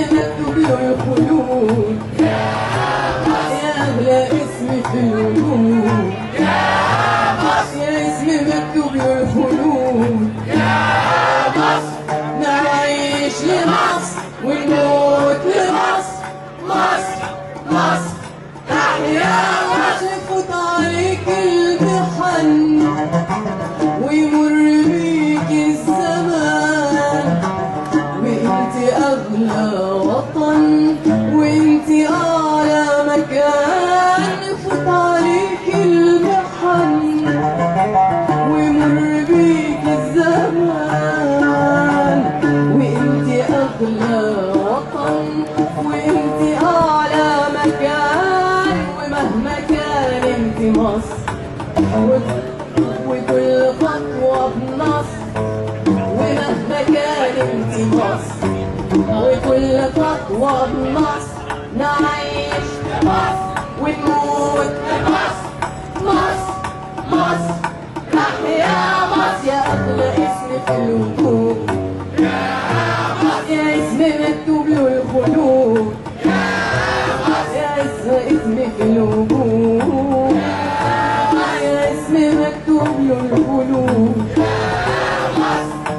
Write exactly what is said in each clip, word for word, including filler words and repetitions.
مكتوب له الخلود، يا أغلى اسم في الوجود، يا اسم مكتوب له الخلود، يا مصر. نعيش لمصر ونموت لمصر، مصر مصر تحيا مصر. يفوت عليك المحن ويمر بيك الزمان، وانت أغلى وطن وانت أعلى مكان. يفوت عليك المحن ويمر بيك الزمان، وانت أغلى وطن وانت أعلى مكان. ومهما كان انت مصر، وكل خطوة بنصر. ومهما كان انت مصر، وكل خطوة بنصر. نعيش لمصر ونموت لمصر، مصر مصر تحيا مصر. يا أغلى اسم في الوجود، يا اسم مكتوب له الخلود، يا اسم في الوجود، يا اسم مكتوب له الخلود.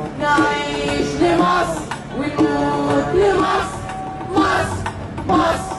نعيش لمصر ونموت لمصر، مصر مصر